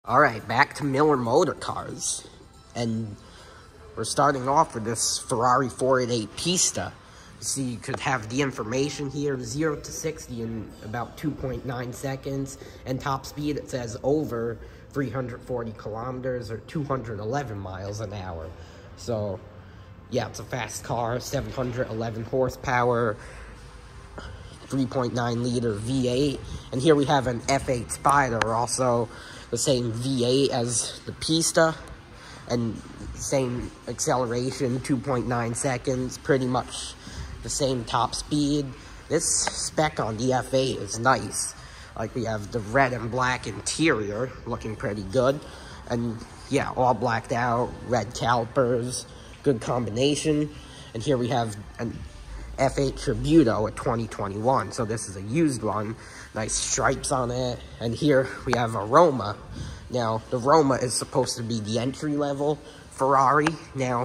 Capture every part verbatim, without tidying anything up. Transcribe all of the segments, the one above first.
Alright, back to Miller Motor Cars. And we're starting off with this Ferrari four eighty-eight Pista. You see, you could have the information here, zero to sixty in about two point nine seconds. And top speed, it says over three hundred forty kilometers or two hundred eleven miles an hour. So, yeah, it's a fast car, seven hundred eleven horsepower, three point nine liter V eight. And here we have an F eight Spider, also the same V eight as the Pista, and same acceleration, two point nine seconds, pretty much the same top speed. This spec on the F eight is nice. Like, we have the red and black interior, looking pretty good. And yeah, all blacked out, red calipers, good combination. And here we have an F eight Tributo at twenty twenty-one, so this is a used one. Nice stripes on it. And here we have a Roma. Now, the Roma is supposed to be the entry-level Ferrari. Now,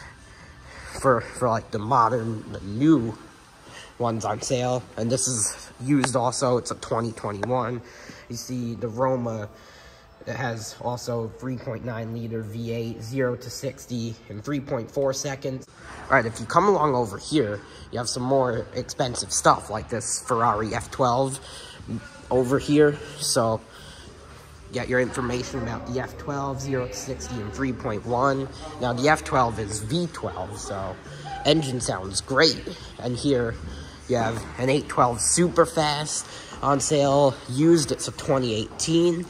for, for like the modern, the new ones on sale. And this is used also. It's a twenty twenty-one. You see the Roma, it has also three point nine liter V eight, zero to sixty in three point four seconds. All right, if you come along over here, you have some more expensive stuff like this Ferrari F twelve over here. So, get your information about the F twelve, zero to sixty in three point one. Now, the F twelve is V twelve, so engine sounds great. And here you have an eight twelve Superfast on sale, used. It's a twenty eighteen.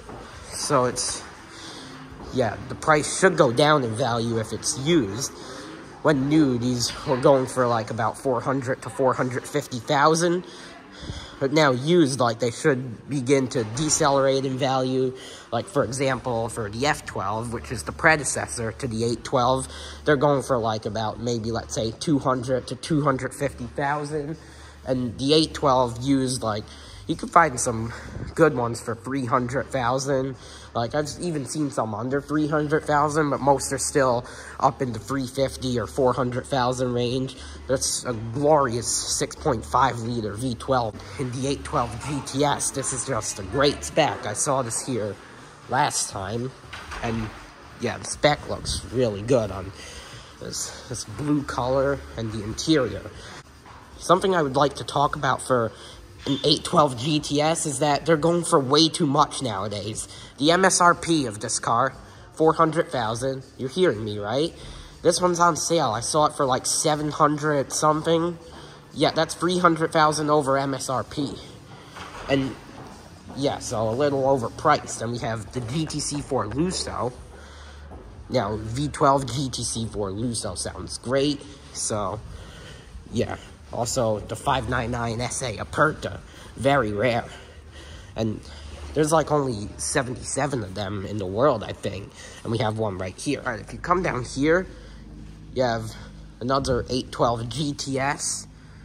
So it's, yeah, the price should go down in value if it's used. When new, these were going for like about four hundred to four hundred fifty thousand. But now used, like, they should begin to decelerate in value. Like, for example, for the F twelve, which is the predecessor to the eight twelve, they're going for like about maybe, let's say, two hundred to two hundred fifty thousand. And the eight twelve used, like, you can find some good ones for three hundred thousand. Like, I've even seen some under three hundred thousand, but most are still up in the three fifty or four hundred thousand range. That's a glorious six point five liter V twelve. In the eight twelve G T S, this is just a great spec. I saw this here last time, and yeah, the spec looks really good on this, this blue color and the interior. Something I would like to talk about for an eight twelve G T S is that they're going for way too much nowadays. The M S R P of this car, four hundred thousand. You're hearing me, right? This one's on sale. I saw it for like seven hundred something. Yeah, that's three hundred thousand over M S R P. And yeah, so a little overpriced. And we have the G T C four Lusso. Now, V twelve G T C four Lusso sounds great. So, yeah. Also, the five ninety-nine S A Aperta, very rare. And there's like only seventy-seven of them in the world, I think. And we have one right here. All right, if you come down here, you have another eight twelve G T S.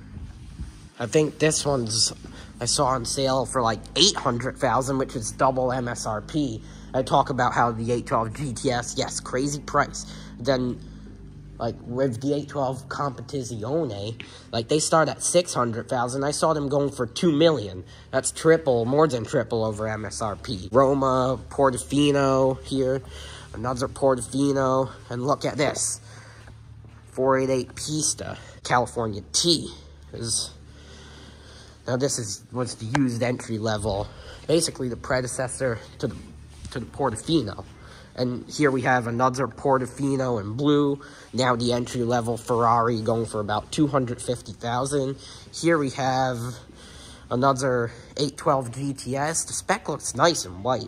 I think this one's, I saw on sale for like eight hundred thousand, which is double M S R P. I talk about how the eight twelve G T S, yes, crazy price. Then, like, with the eight twelve Competizione, like, they start at six hundred thousand. I saw them going for two million. That's triple, more than triple over M S R P. Roma, Portofino here, another Portofino, and look at this. four eighty-eight Pista, California T. Is, now, this is was the used entry level, basically the predecessor to the, to the Portofino. And here we have another Portofino in blue. Now the entry-level Ferrari going for about two hundred fifty thousand. Here we have another eight twelve G T S. The spec looks nice and white.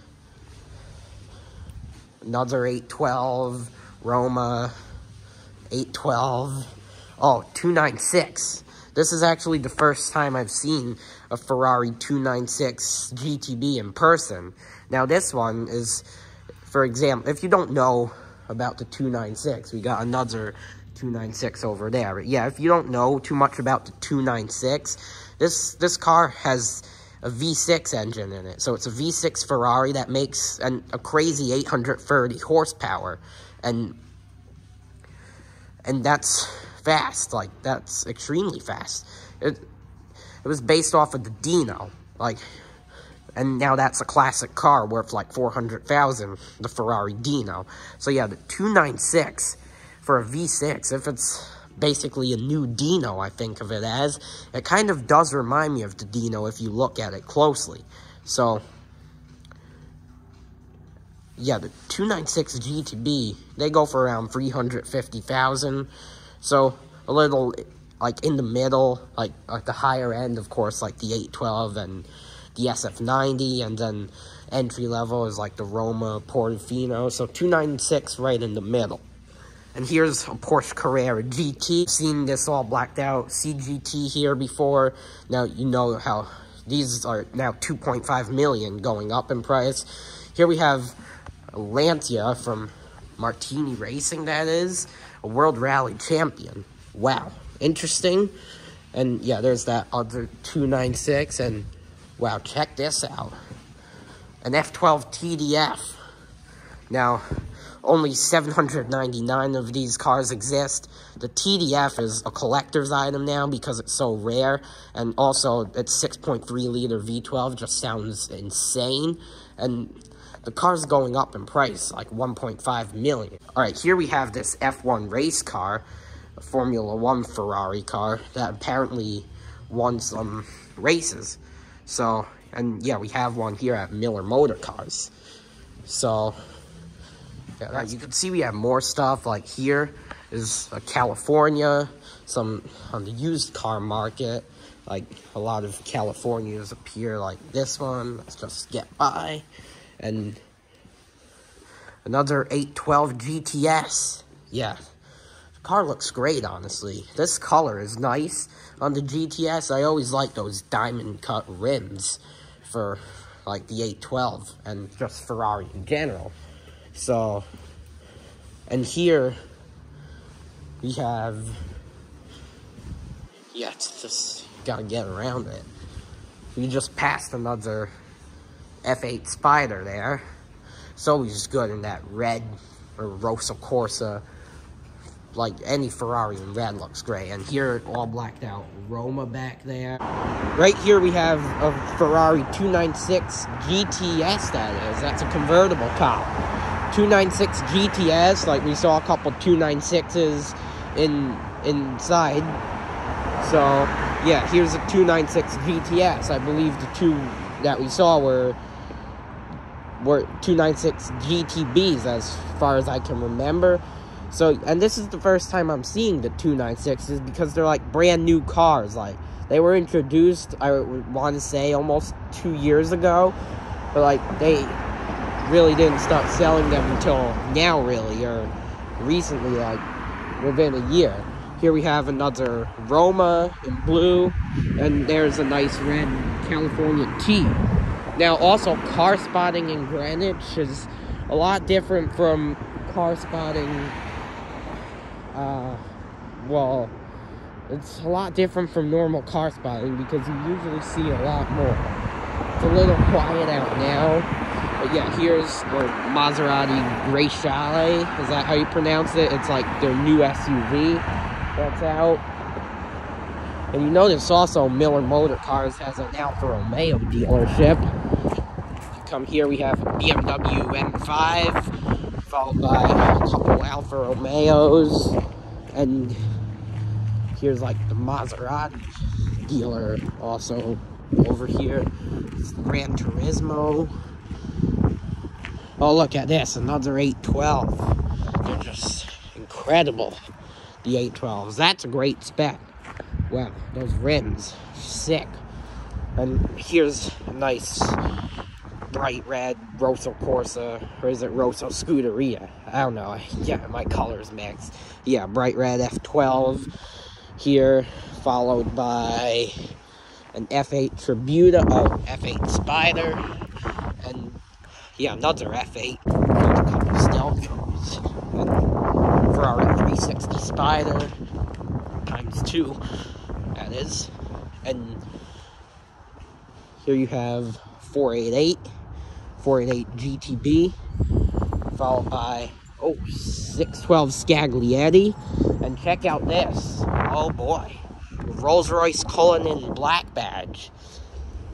Another eight twelve Roma, eight twelve. Oh, two ninety-six. This is actually the first time I've seen a Ferrari two ninety-six G T B in person. Now this one is, for example, if you don't know about the two ninety-six, we got another two ninety-six over there. But yeah, if you don't know too much about the two ninety-six, this this car has a V six engine in it. So it's a V six Ferrari that makes an, a crazy eight hundred thirty horsepower. And, and that's fast. Like, that's extremely fast. It, it was based off of the Dino. Like, And now that's a classic car worth like four hundred thousand dollars, the Ferrari Dino. So yeah, the two ninety-six for a V six, if it's basically a new Dino, I think of it as, it kind of does remind me of the Dino if you look at it closely. So yeah, the two ninety-six G T B, they go for around three hundred fifty thousand dollars. So a little, like, in the middle, like, at the higher end, of course, like the eight twelve and the S F ninety, and then entry level is like the Roma Portofino. So two ninety-six right in the middle. And here's a Porsche Carrera G T. Seen this all blacked out C G T here before. Now you know how these are now two point five million going up in price. Here we have a Lancia from Martini Racing, that is, a World Rally Champion. Wow, interesting. And yeah, there's that other two ninety-six, and wow, check this out. An F twelve T D F. Now, only seven hundred ninety-nine of these cars exist. The T D F is a collector's item now because it's so rare. And also, it's six point three liter V twelve, just sounds insane. And the car's going up in price, like one point five million. Alright, here we have this F one race car, a Formula One Ferrari car, that apparently won some races. So, and yeah, we have one here at Miller Motor Cars. So, yeah, that, you can see we have more stuff. Like here is a California, some on the used car market. Like a lot of Californias appear, like this one. Let's just get by. And another eight twelve G T S. Yeah, the car looks great, honestly. This color is nice on the G T S. I always like those diamond cut rims for like the eight twelve and just Ferrari in general. So, and here we have, yeah, it's just, gotta get around it. We just passed another F eight Spider there. It's always good in that red or Rosso Corsa. Like any Ferrari in red looks great. And here, all blacked out Roma back there. Right here we have a Ferrari two ninety-six G T S, that is. That's a convertible top. two ninety-six G T S, like we saw a couple two ninety-sixes in inside. So, yeah, here's a two ninety-six G T S. I believe the two that we saw were were two ninety-six G T Bs as far as I can remember. So, and this is the first time I'm seeing the two ninety-sixes because they're like brand new cars. Like, they were introduced, I want to say, almost two years ago. But, like, they really didn't start selling them until now, really, or recently, like, within a year. Here we have another Roma in blue, and there's a nice red California T. Now, also, car spotting in Greenwich is a lot different from car spotting, uh, well, it's a lot different from normal car spotting because you usually see a lot more. It's a little quiet out now, but yeah, here's the Maserati Grecale. Is that how you pronounce it? It's like their new S U V that's out. And you notice also Miller Motor Cars has an Alfa Romeo dealership. If you come here, we have a B M W M five, followed by a couple Alfa Romeos, and here's like the Maserati dealer also over here. It's Gran Turismo. Oh, look at this, another eight twelve. They're just incredible, the eight twelves. That's a great spec. Wow, those rims, sick. And here's a nice bright red Rosso Corsa, or is it Rosso Scuderia? I don't know. Yeah, my colors mixed. Yeah, bright red F twelve here, followed by an F eight Tributa, oh, F eight Spider, and yeah, another F eight, a couple Stelvios, and Ferrari three sixty Spider, times two, that is. And here you have four eighty-eight, four eighty-eight G T B, followed by, oh, six twelve Scaglietti, and check out this, oh boy, Rolls-Royce Cullinan Black Badge.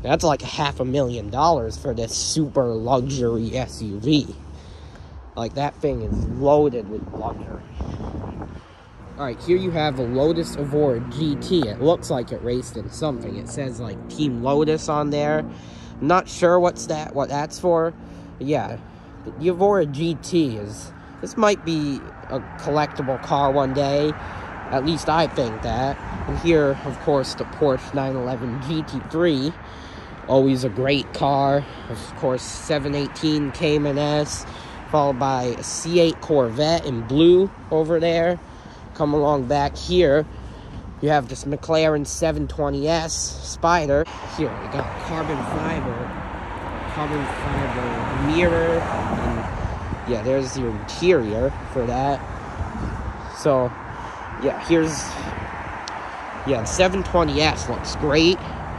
That's like half a million dollars for this super luxury S U V. Like, that thing is loaded with luxury. Alright, here you have a Lotus Evora G T. It looks like it raced in something. It says, like, Team Lotus on there. I'm not sure what's that, what that's for. But yeah, the Evora G T is... This might be a collectible car one day. At least I think that. And here, of course, the Porsche nine eleven G T three. Always a great car. Of course, seven eighteen Cayman S. Followed by a C eight Corvette in blue over there. Come along back here, you have this McLaren seven twenty S Spider. Here, we got carbon fiber, carbon fiber mirror, and yeah, there's your interior for that. So, yeah, here's, yeah, the seven twenty S looks great,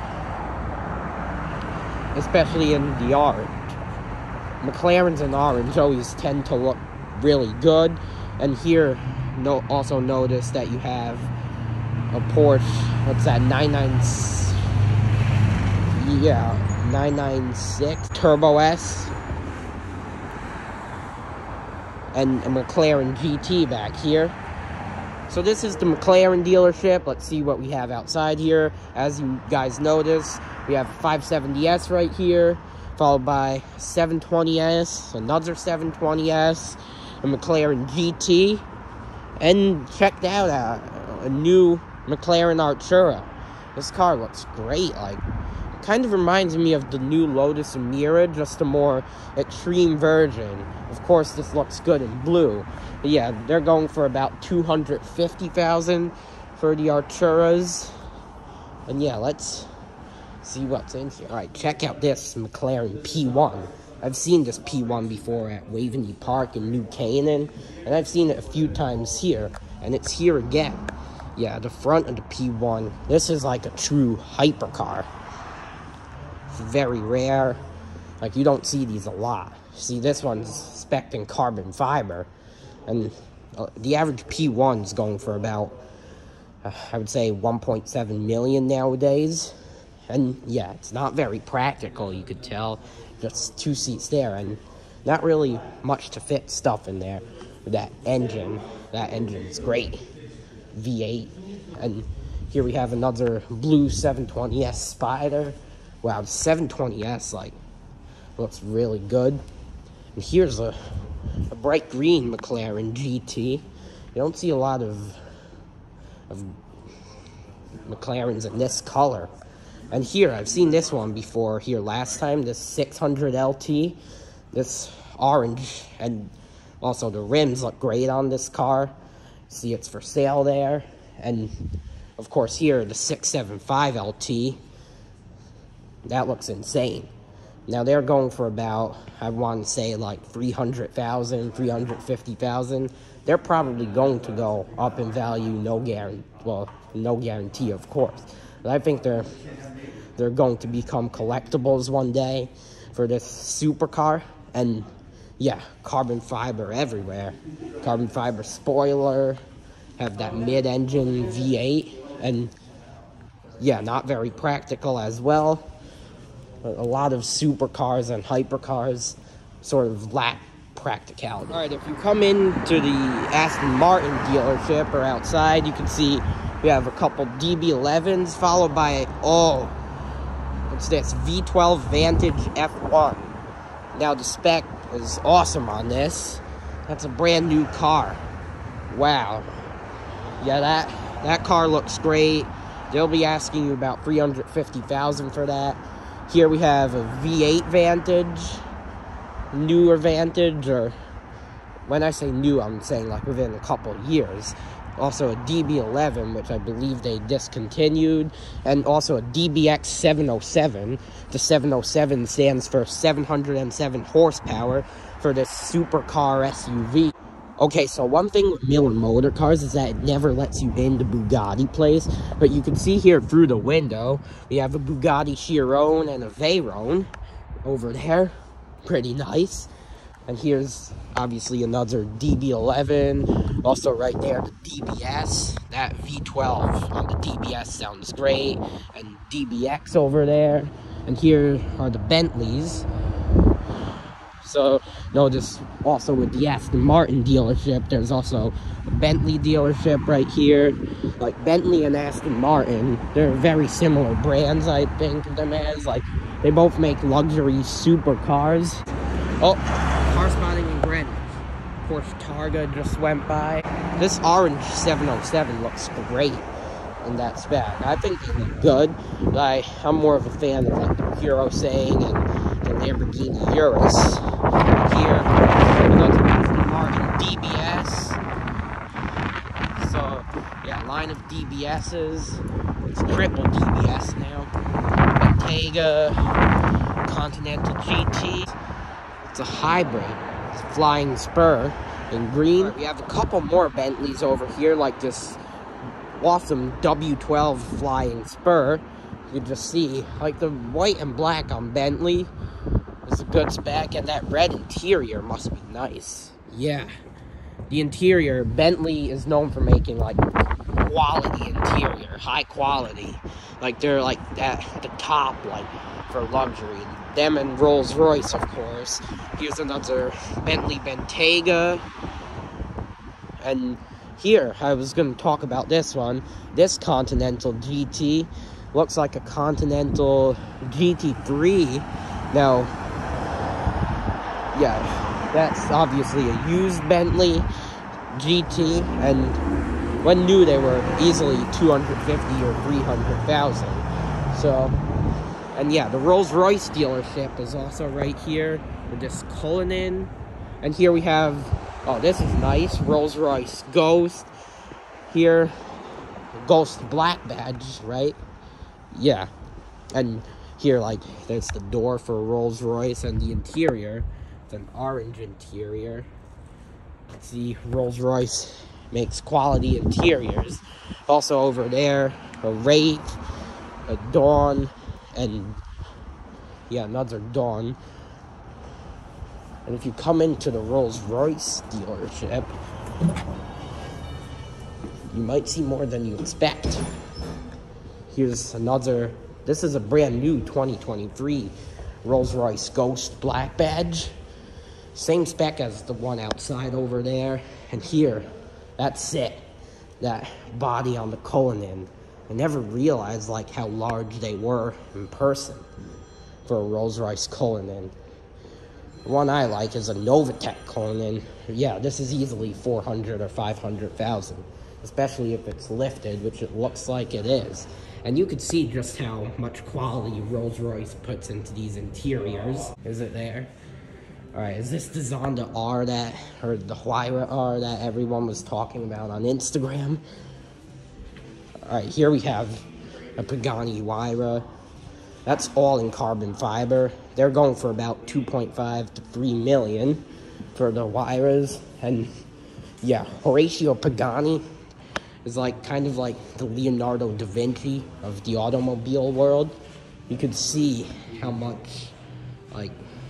especially in the orange. McLarens in orange always tend to look really good. And here, no, also notice that you have a Porsche, what's that, nine ninety-six, yeah, nine ninety-six Turbo S. And a McLaren G T back here. So this is the McLaren dealership. Let's see what we have outside here. As you guys notice, we have a five seventy S right here, followed by seven twenty S, another seven twenty S, a McLaren G T, and checked out a, a new McLaren Artura. This car looks great. Like, kind of reminds me of the new Lotus Emira, just a more extreme version. Of course, this looks good in blue. But yeah, they're going for about two hundred fifty thousand dollars for the Arturas. And yeah, let's see what's in here. Alright, check out this McLaren P one. I've seen this P one before at Waveney Park in New Canaan, and I've seen it a few times here, and it's here again. Yeah, the front of the P one, this is like a true hypercar. It's very rare. Like, you don't see these a lot. See, this one's spec'd in carbon fiber, and uh, the average P one's going for about, uh, I would say, one point seven million nowadays. And yeah, it's not very practical, you could tell. Just two seats there, and not really much to fit stuff in there. That engine, that engine's great. V eight. And here we have another blue seven twenty S Spider. Wow, the seven twenty S, like, looks really good. And here's a, a bright green McLaren G T. You don't see a lot of, of McLarens in this color. And here, I've seen this one before here last time, this six hundred L T, this orange, and also the rims look great on this car. See, it's for sale there. And, of course, here, the six seventy-five L T, that looks insane. Now, they're going for about, I want to say, like three hundred thousand dollars, three hundred fifty thousand dollars. They're probably going to go up in value, no guarantee, well, no guarantee, of course. But I think they're they're going to become collectibles one day for this supercar. And yeah, carbon fiber everywhere. Carbon fiber spoiler, have that mid-engine V eight, and yeah, not very practical as well. A lot of supercars and hypercars sort of lack practicality. All right, if you come into the Aston Martin dealership or outside, you can see we have a couple D B elevens followed by, oh, what's this? V twelve Vantage F one. Now, the spec is awesome on this. That's a brand new car. Wow. Yeah, that, that car looks great. They'll be asking you about three hundred fifty thousand dollars for that. Here we have a V eight Vantage, newer Vantage, or when I say new, I'm saying like within a couple years. Also a D B eleven, which I believe they discontinued, and also a D B X seven oh seven. The seven oh seven stands for seven hundred seven horsepower for this supercar S U V. Okay, so one thing with Miller Motor Cars is that it never lets you in the Bugatti place, but you can see here through the window, we have a Bugatti Chiron and a Veyron over there. Pretty nice. And here's obviously another D B eleven. Also right there, the D B S. That V twelve on the D B S sounds great. And D B X over there. And here are the Bentleys. So notice also with the Aston Martin dealership, there's also a Bentley dealership right here. Like Bentley and Aston Martin, they're very similar brands, I think of them as. Like, they both make luxury supercars. Oh, car spotting in Greenwich. Porsche Targa just went by. This orange seven oh seven looks great in that spec. I think they look good, but I, I'm more of a fan of like the Purosangue and the Lamborghini Urus. Here, another Aston Martin D B S. So, yeah, line of D B S's. It's triple D B S now. Bentayga, Continental G T. It's a hybrid. It's a Flying Spur in green. Right, we have a couple more Bentleys over here, like this awesome W twelve Flying Spur. You can just see, like, the white and black on Bentley is a good spec, and that red interior must be nice. Yeah, the interior, Bentley is known for making, like, quality interior, high quality. Like, they're, like, at the top, like, for luxury. Them and Rolls-Royce, of course. Here's another Bentley Bentayga. And here, I was going to talk about this one. This Continental G T looks like a Continental G T three. Now, yeah, that's obviously a used Bentley G T. And when new, they were easily two hundred fifty or three hundred thousand. So, and yeah, the Rolls-Royce dealership is also right here with this Cullinan. And here we have, oh, this is nice, Rolls-Royce Ghost. Here, Ghost Black Badge, right? Yeah. And here, like, there's the door for Rolls-Royce, and the interior, it's an orange interior. See, Rolls-Royce makes quality interiors. Also over there, a Wraith, a Dawn, and yeah, another Dawn. And if you come into the Rolls-Royce dealership, you might see more than you expect. Here's another, this is a brand new twenty twenty-three Rolls-Royce Ghost Black Badge. Same spec as the one outside over there. And here, that's it. That body on the Cullinan. I never realized, like, how large they were in person for a Rolls-Royce Cullinan. The one I like is a Novatec Cullinan. Yeah, this is easily four hundred or five hundred thousand, especially if it's lifted, which it looks like it is. And you could see just how much quality Rolls-Royce puts into these interiors. Is it there? All right, is this the Zonda R that, or the Huayra R that everyone was talking about on Instagram? All right, here we have a Pagani Huayra. That's all in carbon fiber. They're going for about two point five to three million for the Huayras. And yeah, Horacio Pagani is like kind of like the Leonardo da Vinci of the automobile world. You could see how much like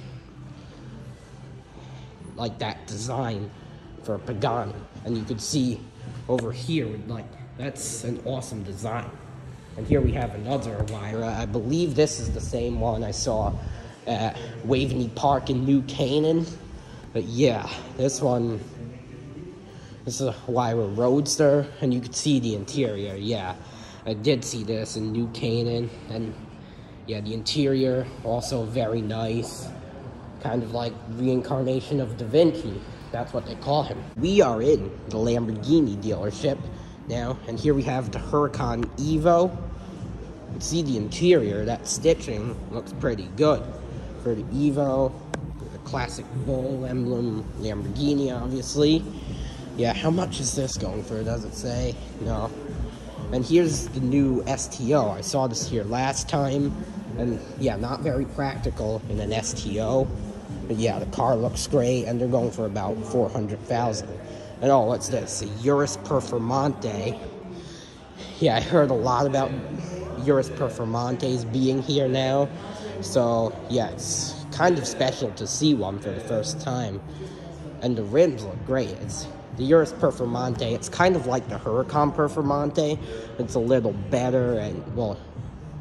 like that design for a Pagani. And you could see over here, like, that's an awesome design. And here we have another Huayra. I believe this is the same one I saw at Waveney Park in New Canaan. But yeah, this one, this is a Huayra Roadster, and you could see the interior. Yeah, I did see this in New Canaan. And yeah, the interior, also very nice. Kind of like reincarnation of Da Vinci. That's what they call him. We are in the Lamborghini dealership now, and here we have the Huracan Evo. You can see the interior, that stitching looks pretty good for the Evo. The classic bull emblem, Lamborghini, obviously. Yeah, how much is this going for? Does it say? No. And here's the new S T O. I saw this here last time, and yeah, not very practical in an S T O. But yeah, the car looks great, and they're going for about four hundred thousand dollars. And oh, what's this? A Urus Performante. Yeah, I heard a lot about Urus Performantes being here now. So, yeah, it's kind of special to see one for the first time. And the rims look great. It's the Urus Performante. It's kind of like the Huracan Performante. It's a little better and, well,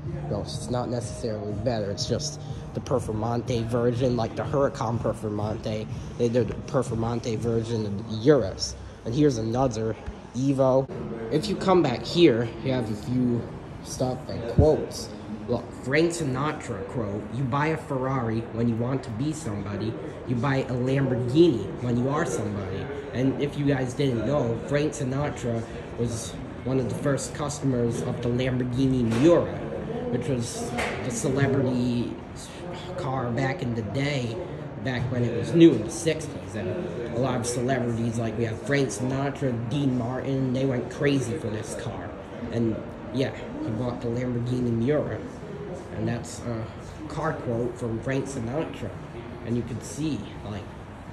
No, it's not necessarily better. It's just the Performante version, like the Huracan Performante. They did the Performante version of the Urus. And here's another Evo. If you come back here, you have a few stuff and quotes. Look, Frank Sinatra quote, you buy a Ferrari when you want to be somebody. You buy a Lamborghini when you are somebody. And if you guys didn't know, Frank Sinatra was one of the first customers of the Lamborghini Miura, which was the celebrity car back in the day, back when it was new in the sixties. And a lot of celebrities, like we have Frank Sinatra, Dean Martin, they went crazy for this car. And yeah, he bought the Lamborghini Miura. And that's a car quote from Frank Sinatra. And you can see, like,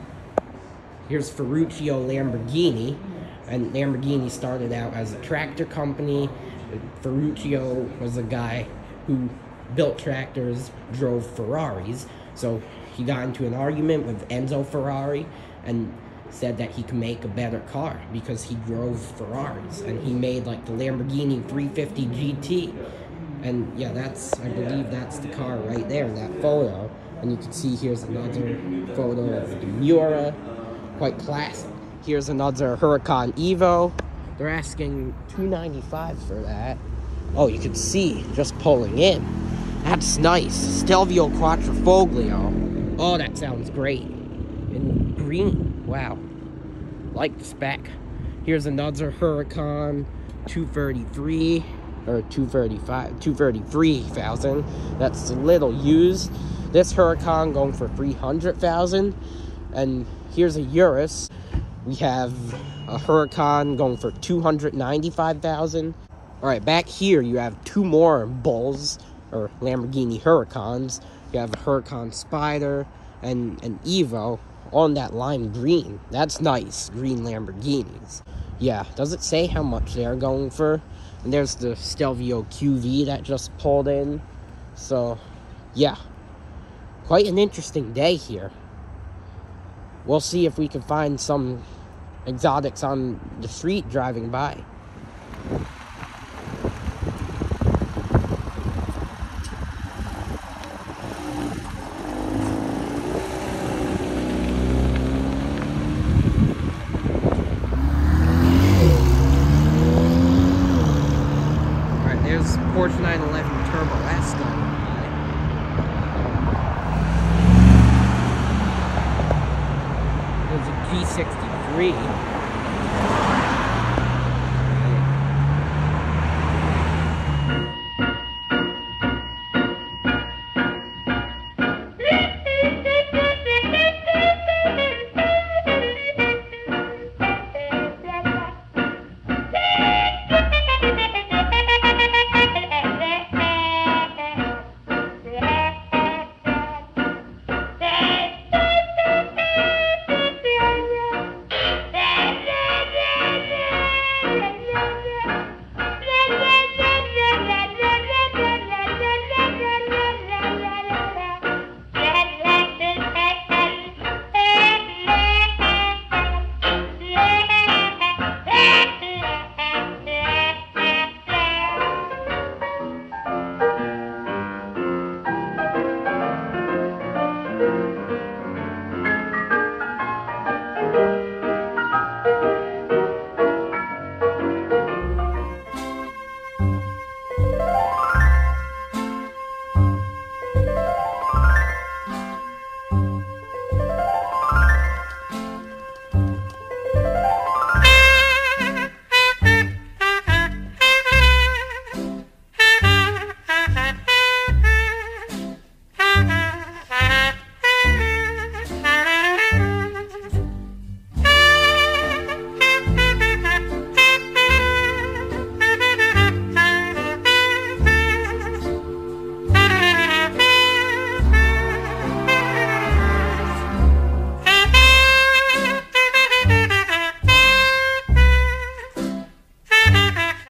here's Ferruccio Lamborghini. And Lamborghini started out as a tractor company. Ferruccio was a guy who built tractors, drove Ferraris. So he got into an argument with Enzo Ferrari and said that he could make a better car because he drove Ferraris. And he made like the Lamborghini three fifty G T. And yeah, that's, I believe that's the car right there, that photo. And you can see here's another photo of the Miura, quite classic. Here's another Huracan Evo. They're asking two ninety-five for that. Oh, you can see just pulling in. That's nice. Stelvio Quattrofoglio. Oh, that sounds great. In green. Wow. Like the spec. Here's another Huracan two thirty-three. Or two thirty-five. two thirty-three thousand. That's a little used. This Huracan going for three hundred thousand. And here's a Urus. We have a Huracan going for two hundred ninety-five thousand. Alright, back here you have two more Bulls, or Lamborghini Huracans. You have a Huracan Spider and an Evo on that lime green. That's nice, green Lamborghinis. Yeah, does it say how much they're going for? And there's the Stelvio Q V that just pulled in. So, yeah. Quite an interesting day here. We'll see if we can find some exotics on the street driving by. Alright, there's Porsche nine eleven Turbo S going by. G sixty-three.